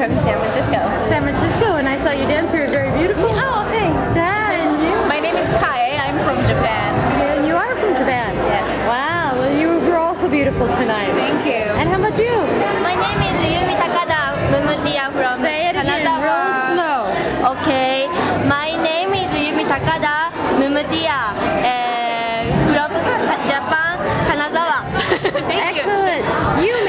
from San Francisco. San Francisco, and I saw you dance. You're very beautiful. Oh, thanks. Yeah, and you? My name is Kae. I'm from Japan. And you are from Japan? Yes. Wow, well you were also beautiful tonight. Thank you. And how about you? My name is Yumi Takada Mumutia from Say it again, real slow. Okay. My name is Yumi Takada Mumutia from Japan, Kanazawa. Thank you. Excellent. You